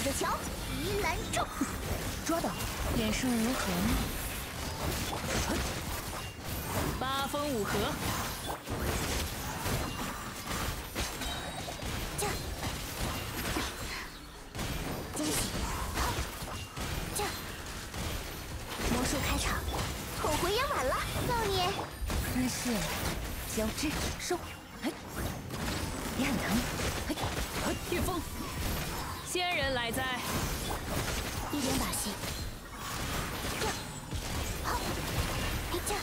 着瞧，疑难重， 抓到，脸术如何呢？ 八风五合， 这，惊喜，这，魔术开场，后回养满了，告你。 姿势交织收，嘿，也很疼，嘿， 御风，仙人来哉！ 一点把戏，这，好，这。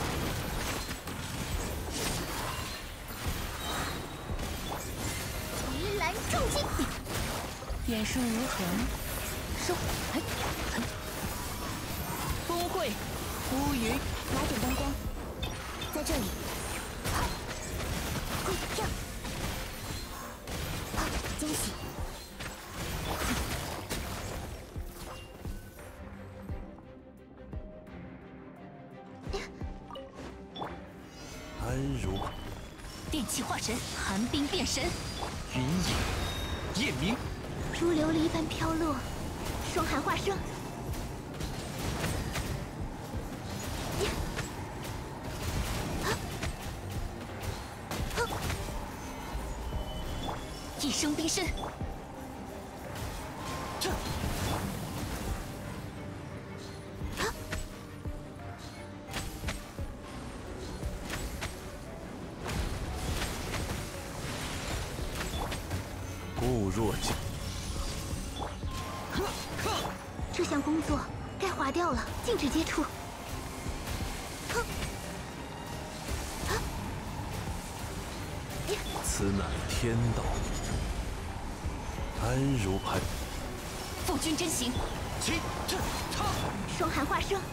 疑难重击， 脸术如何呢？收，嘿，嘿， 风会，乌云， 来点灯光，在这里，好，会这样，好，惊喜， 安如电气化神，寒冰变神， 云影，夜明， 如琉璃般飘落，霜寒化生。 一生冰身， 这固若金， 这项工作该划掉了，禁止接触。 此乃天道。安如盘， 父君真行， 起这他霜寒化生，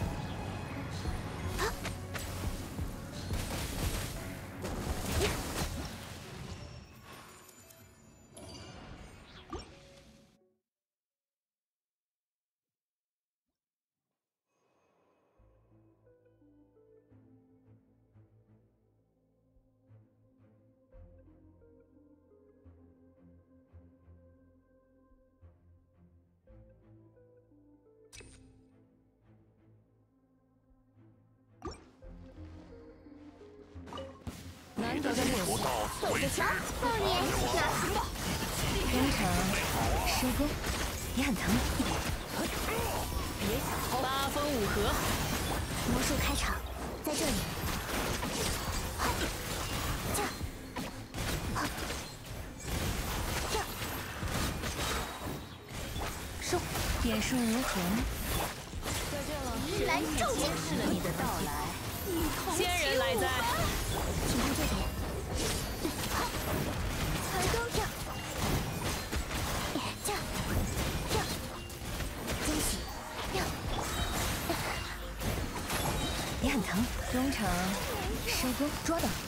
难得的练习， 走着瞧，告你拿什么？ 通常收工也很疼， 别想偷。八风五合， 魔术开场，在这里。好，这，好，这， 收，点数如何呢？ 疑难重击， 是了你的到来， 仙人来哉！ 请看这里。好，才刚这，这，这，惊喜，这， 也很疼。中场收工，抓到，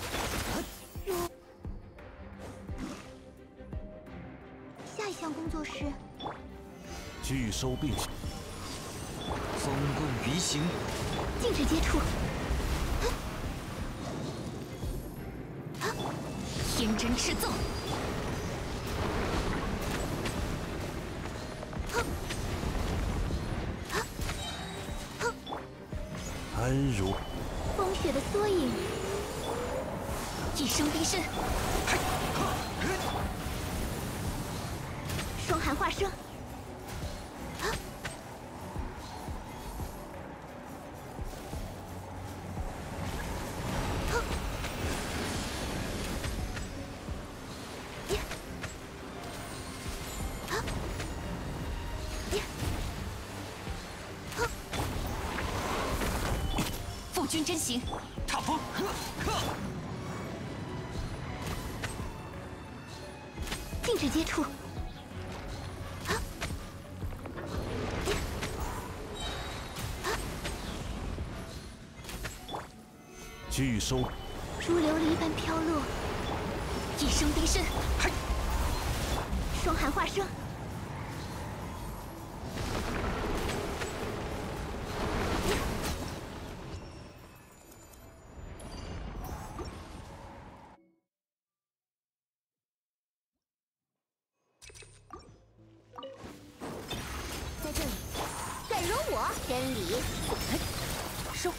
下一项工作是拒收并行，风共鱼行， 禁止接触。 天真赤奏， 安如风雪的缩影， 一生冰身， 霜寒化生。 父君真行， 踏风， 禁止接触。 拒收， 如琉璃般飘落， 一生冰身， 霜寒化生。 我，真理。 收。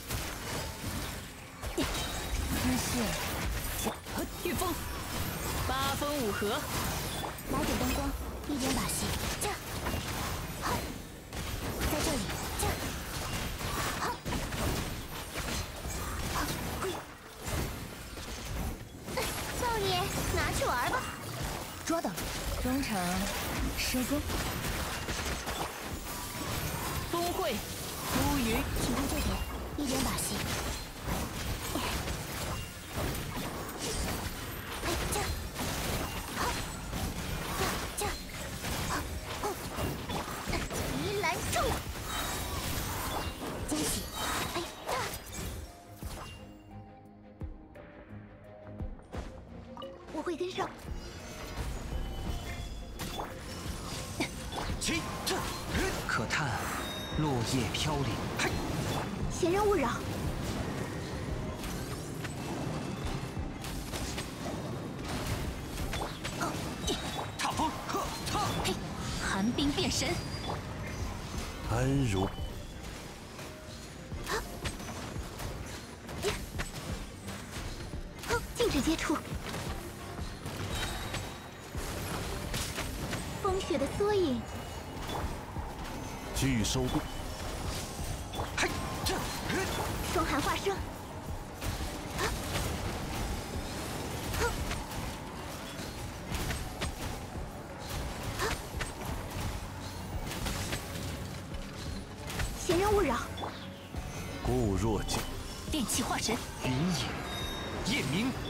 姿势， 御风，八风五合， 来点灯光，一点把戏。这样，好，在这里，这样，好，好，少爷，拿去玩吧。 抓到了。中场收工。 风会，乌云， 请看这边，一点把戏。哎，这样，好，这样，好，提篮中，惊喜，哎呀！我会跟上。 起，可叹落叶飘零。嘿， 闲人勿扰。 踏风，呵，踏。 嘿，寒冰变神。 安如禁止接触。风雪的缩影。 拒收并， 嘿，这， 霜寒化生。闲人勿扰。 固若金， 电气化神。 云影，夜明。